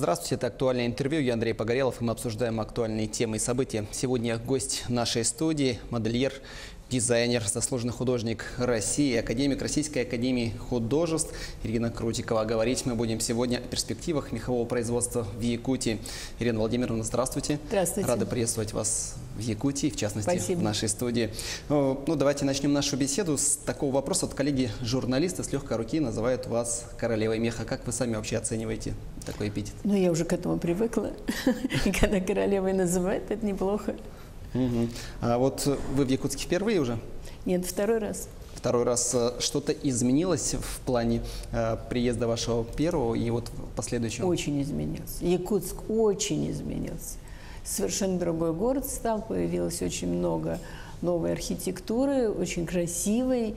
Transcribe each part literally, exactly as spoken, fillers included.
Здравствуйте, это «Актуальное интервью». Я Андрей Погорелов, и мы обсуждаем актуальные темы и события. Сегодня гость нашей студии, модельер, дизайнер, заслуженный художник России, академик Российской академии художеств Ирина Крутикова. Говорить мы будем сегодня о перспективах мехового производства в Якутии. Ирина Владимировна, здравствуйте. Здравствуйте. Рада приветствовать вас в Якутии, в частности, Спасибо. в нашей студии. Ну, давайте начнем нашу беседу с такого вопроса. Вот коллеги-журналисты с легкой руки называют вас королевой меха. Как вы сами вообще оцениваете такой эпитет? Ну, я уже к этому привыкла. И когда королевой называют, это неплохо. Угу. А вот вы в Якутске впервые уже? Нет, второй раз. Второй раз. Что-то изменилось в плане э, приезда вашего первого и вот последующего? Очень изменился. Якутск очень изменился. Совершенно другой город стал, появилось очень много новой архитектуры, очень красивой.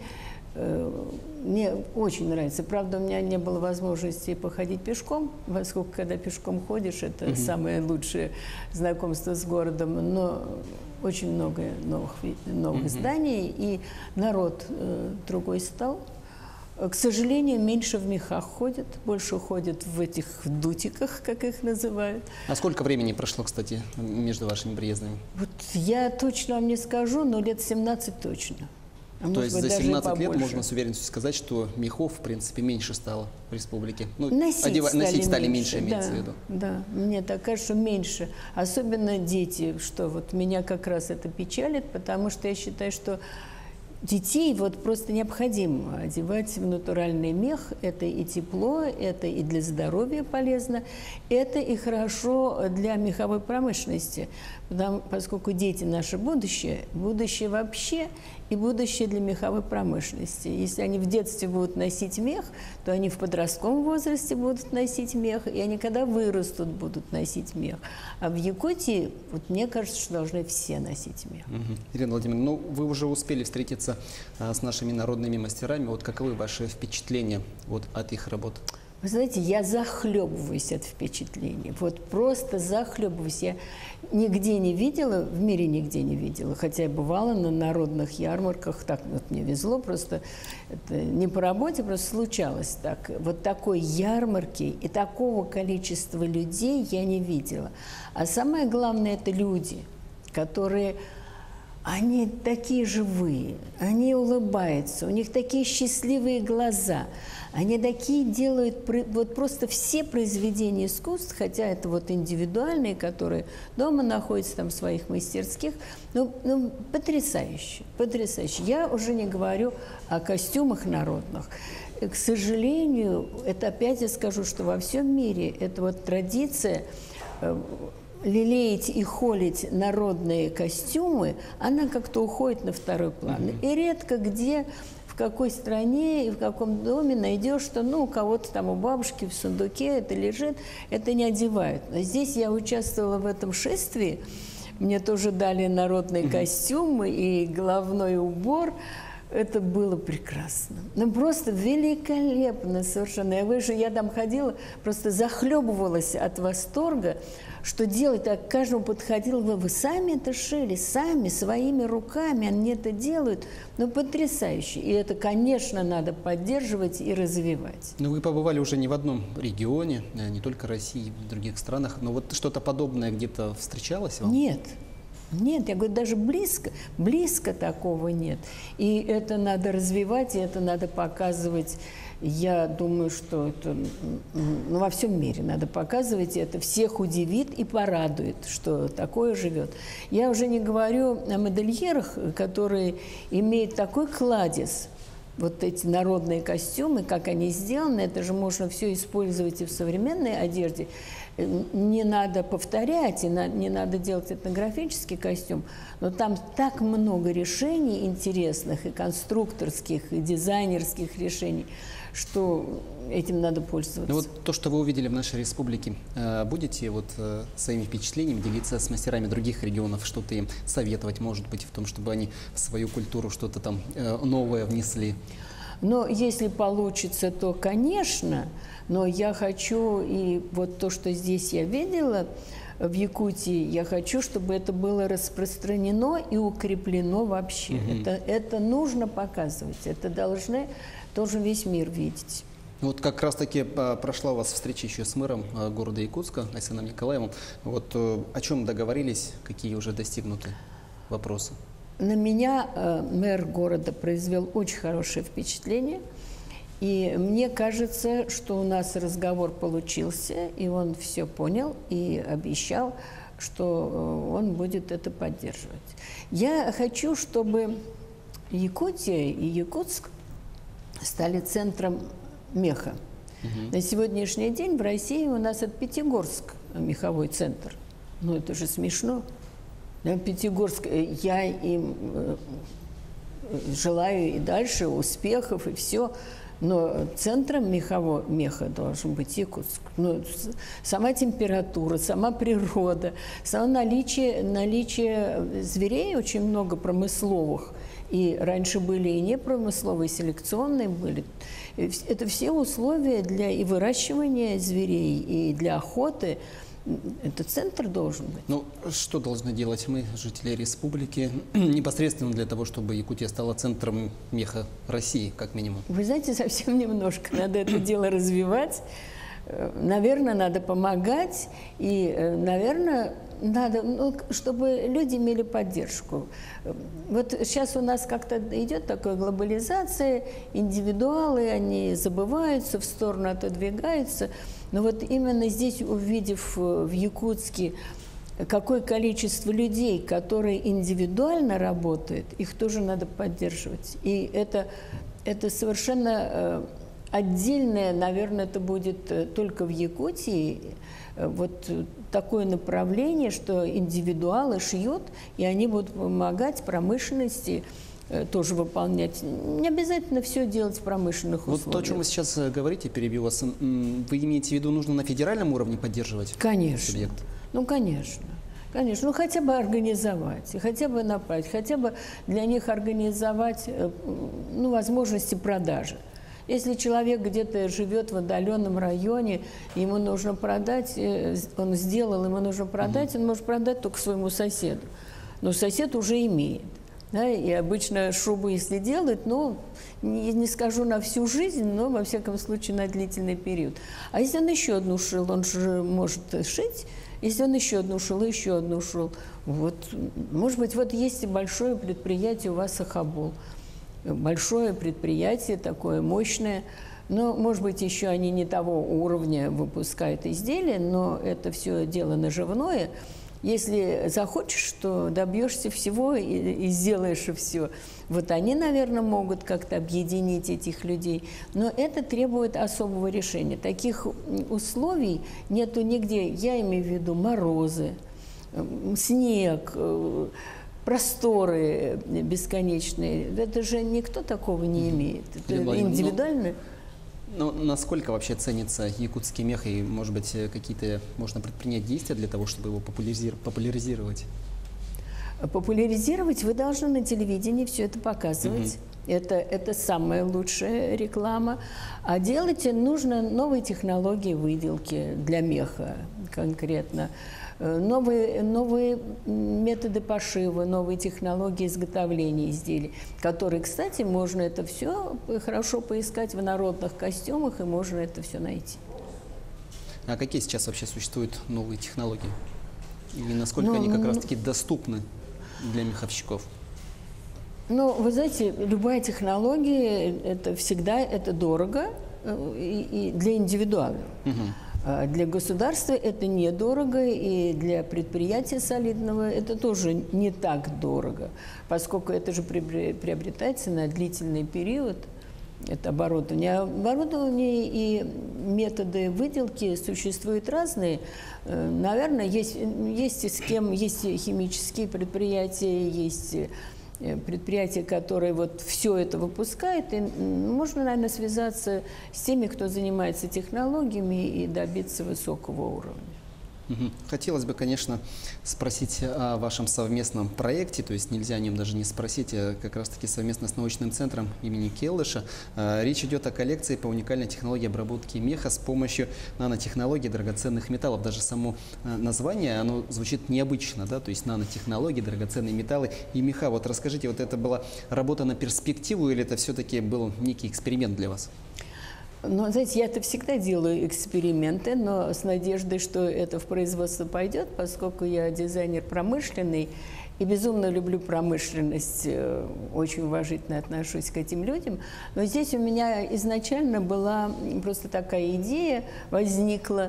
Мне очень нравится. Правда, у меня не было возможности походить пешком, поскольку, когда пешком ходишь, это угу. самое лучшее знакомство с городом. Но очень много новых, новых угу. зданий, и народ э, другой стал. К сожалению, меньше в мехах ходят, больше ходят в этих дутиках, как их называют. А сколько времени прошло, кстати, между вашими приездами? Вот я точно вам не скажу, но лет семнадцать точно. А То есть за семнадцать лет можно с уверенностью сказать, что мехов, в принципе, меньше стало в республике? Ну, носить, одева... стали, носить стали меньше, меньше, имеется да, в виду? Да, мне так кажется, что меньше. Особенно дети, что вот меня как раз это печалит, потому что я считаю, что детей вот просто необходимо одевать в натуральный мех. Это и тепло, это и для здоровья полезно, это и хорошо для меховой промышленности, потому, поскольку дети – наше будущее, будущее вообще и будущее для меховой промышленности. Если они в детстве будут носить мех, то они в подростковом возрасте будут носить мех, и они, когда вырастут, будут носить мех. А в Якутии, вот мне кажется, что должны все носить мех. Угу. Ирина Владимировна, ну вы уже успели встретиться а, с нашими народными мастерами. Вот каковы ваши впечатления вот, от их работ? Вы знаете, я захлебываюсь от впечатлений. Вот просто захлебываюсь. Я нигде не видела, в мире нигде не видела, хотя я бывала на народных ярмарках, так вот мне везло, просто это не по работе, просто случалось так. Вот такой ярмарки и такого количества людей я не видела. А самое главное – это люди, которые… Они такие живые, они улыбаются, у них такие счастливые глаза, они такие делают, вот просто все произведения искусств, хотя это вот индивидуальные, которые дома находятся там в своих мастерских, ну, ну потрясающе, потрясающе. Я уже не говорю о костюмах народных. К сожалению, это опять я скажу, что во всем мире это вот традиция лелеять и холить народные костюмы, она как-то уходит на второй план. Mm-hmm. И редко где, в какой стране и в каком доме найдешь, что ну, у кого-то там, у бабушки в сундуке это лежит, это не одевают. Но здесь я участвовала в этом шествии, мне тоже дали народные mm-hmm. костюмы и головной убор. Это было прекрасно. Ну, просто великолепно совершенно. Я выше, я там ходила, просто захлебывалась от восторга, что делать, так каждому подходило, вы, вы сами это шили, сами, своими руками, они это делают. Ну, потрясающе. И это, конечно, надо поддерживать и развивать. Ну, вы побывали уже не в одном регионе, не только России, в других странах, но вот что-то подобное где-то встречалось вам? Нет. Нет, я говорю, даже близко, близко такого нет. И это надо развивать, и это надо показывать. Я думаю, что это ну, во всем мире надо показывать, и это всех удивит и порадует, что такое живет. Я уже не говорю о модельерах, которые имеют такой кладезь. Вот эти народные костюмы, как они сделаны, это же можно все использовать и в современной одежде. Не надо повторять, и не надо делать этнографический костюм, но там так много решений интересных, и конструкторских, и дизайнерских решений, что этим надо пользоваться. Ну вот то, что вы увидели в нашей республике, будете вот своими впечатлениями делиться с мастерами других регионов, что-то им советовать, может быть, в том, чтобы они в свою культуру что-то там новое внесли? Но если получится, то, конечно, но я хочу, и вот то, что здесь я видела в Якутии, я хочу, чтобы это было распространено и укреплено вообще. Mm-hmm. это, это нужно показывать, это должны, должен весь мир видеть. Вот как раз-таки прошла у вас встреча еще с мэром города Якутска, Айсеном Николаевым. Вот о чем договорились, какие уже достигнуты вопросы? На меня э, мэр города произвел очень хорошее впечатление. И мне кажется, что у нас разговор получился, и он все понял и обещал, что он будет это поддерживать. Я хочу, чтобы Якутия и Якутск стали центром меха. Угу. На сегодняшний день в России у нас это Пятигорск меховой центр. Ну, это же смешно. Пятигорск, я им желаю и дальше успехов, и все. Но центром мехового, меха должен быть Якутск. Ну, сама температура, сама природа, само наличие, наличие зверей очень много промысловых. И раньше были и непромысловые, и селекционные были. Это все условия для и выращивания зверей, и для охоты. Это центр должен быть. Ну, что должны делать мы, жители республики, непосредственно для того, чтобы Якутия стала центром меха России, как минимум? Вы знаете, совсем немножко. Надо это дело развивать. Наверное, надо помогать. И, наверное, надо, ну, чтобы люди имели поддержку. Вот сейчас у нас как-то идет такая глобализация, индивидуалы, они забываются, в сторону отодвигаются. Но вот именно здесь, увидев в Якутске, какое количество людей, которые индивидуально работают, их тоже надо поддерживать. И это, это совершенно отдельное, наверное, это будет только в Якутии, вот такое направление, что индивидуалы шьют, и они будут помогать промышленности тоже выполнять. Не обязательно все делать в промышленных условиях. Вот то, о чем вы сейчас говорите, перебью вас, вы имеете в виду, нужно на федеральном уровне поддерживать? Конечно. Субъект? Ну, конечно. Конечно. Ну, хотя бы организовать, и хотя бы направить, хотя бы для них организовать, ну, возможности продажи. Если человек где-то живет в отдаленном районе, ему нужно продать, он сделал, ему нужно продать, он может продать только своему соседу. Но сосед уже имеет. Да, и обычно шубу, если делают, ну, не, не скажу на всю жизнь, но, во всяком случае, на длительный период. А если он еще одну шил, он же может шить. Если он еще одну шил, еще одну шил. Вот, может быть, вот есть большое предприятие у вас Сахабул. Большое предприятие, такое мощное. Но, может быть, еще они не того уровня выпускают изделия, но это все дело наживное. Если захочешь, то добьешься всего и, и сделаешь все. Вот они, наверное, могут как-то объединить этих людей. Но это требует особого решения. Таких условий нету нигде. Я имею в виду морозы, снег, просторы бесконечные. Это же никто такого не имеет. Это индивидуально. Ну, насколько вообще ценится якутский мех, и, может быть, какие-то можно предпринять действия для того, чтобы его популяризировать? Популяризировать вы должны на телевидении все это показывать. Mm-hmm. это, это самая лучшая реклама. А делать нужно новые технологии выделки для меха конкретно. Новые, новые методы пошива, новые технологии изготовления изделий, которые, кстати, можно это все хорошо поискать в народных костюмах, и можно это все найти. А какие сейчас вообще существуют новые технологии? И насколько ну, они как раз-таки доступны для меховщиков? Ну, вы знаете, любая технология, это всегда это дорого и, и для индивидуала. Угу. Для государства это недорого, и для предприятия солидного это тоже не так дорого, поскольку это же приобретается на длительный период, это оборудование. Оборудование и методы выделки существуют разные. Наверное, есть, есть с кем, есть химические предприятия, есть предприятия, которые вот все это выпускают, и можно, наверное, связаться с теми, кто занимается технологиями, и добиться высокого уровня. Хотелось бы, конечно, спросить о вашем совместном проекте, то есть нельзя о нем даже не спросить, а как раз-таки совместно с научным центром имени Келдыша. Речь идет о коллекции по уникальной технологии обработки меха с помощью нанотехнологий драгоценных металлов. Даже само название, оно звучит необычно, да, то есть нанотехнологии, драгоценные металлы и меха. Вот расскажите, вот это была работа на перспективу или это все-таки был некий эксперимент для вас? Ну, знаете, я-то всегда делаю эксперименты, но с надеждой, что это в производство пойдет, поскольку я дизайнер промышленный и безумно люблю промышленность, очень уважительно отношусь к этим людям. Но здесь у меня изначально была просто такая идея, возникла,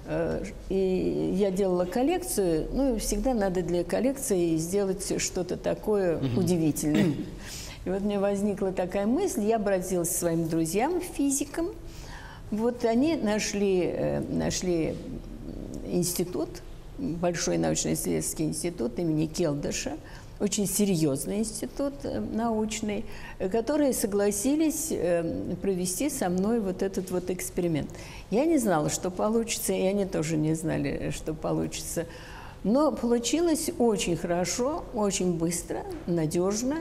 и я делала коллекцию. Ну, и всегда надо для коллекции сделать что-то такое mm-hmm. удивительное. И вот мне возникла такая мысль, я обратилась к своим друзьям, физикам. Вот они нашли, нашли институт, большой научно-исследовательский институт имени Келдыша, очень серьезный институт научный, которые согласились провести со мной вот этот вот эксперимент. Я не знала, что получится, и они тоже не знали, что получится. Но получилось очень хорошо, очень быстро, надежно.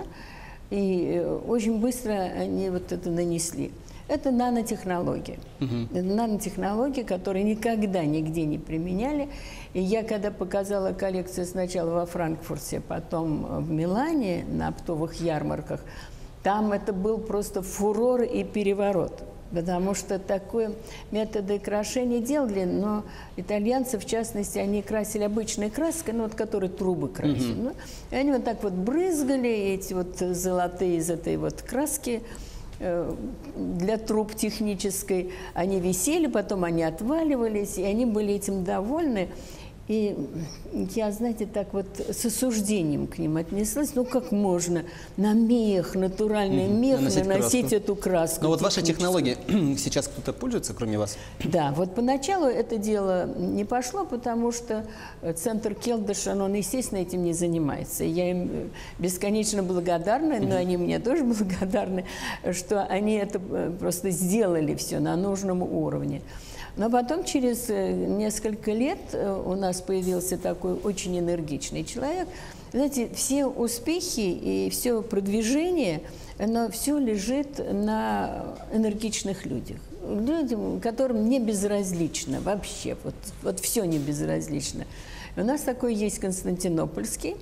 И очень быстро они вот это нанесли. Это нанотехнологии. Uh-huh. Это нанотехнологии, которые никогда нигде не применяли. И я, когда показала коллекцию сначала во Франкфурте, потом в Милане на оптовых ярмарках, там это был просто фурор и переворот. Потому что такой методы крашения делали, но итальянцы, в частности, они красили обычной краской, ну, вот, которые трубы красили. Mm-hmm. Ну, и они вот так вот брызгали, эти вот золотые из этой вот краски э, для труб технической. Они висели, потом они отваливались, и они были этим довольны. И я, знаете, так вот с осуждением к ним отнеслась. Ну, как можно на мех, натуральный mm-hmm. мех, наносить, наносить краску. Эту краску. Но вот ваши технологии сейчас кто-то пользуется, кроме вас? Да, вот поначалу это дело не пошло, потому что центр Келдыша, он, естественно, этим не занимается. Я им бесконечно благодарна, но mm-hmm. они мне тоже благодарны, что они это просто сделали все на нужном уровне. Но потом, через несколько лет, у нас появился такой очень энергичный человек. Знаете, все успехи и все продвижение, оно все лежит на энергичных людях. Людям, которым не безразлично вообще, вот, вот все не безразлично. И у нас такой есть Константинопольский,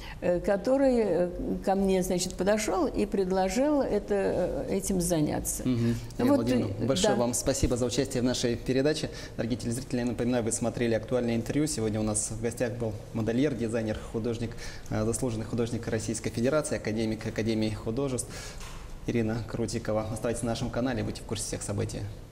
который ко мне, значит, подошел и предложил это, этим заняться. Угу. Вот, большое да. вам спасибо за участие в нашей передаче. Дорогие телезрители, я напоминаю, вы смотрели актуальное интервью. Сегодня у нас в гостях был модельер, дизайнер, художник, заслуженный художник Российской Федерации, академик Академии художеств Ирина Крутикова. Оставайтесь на нашем канале, будьте в курсе всех событий.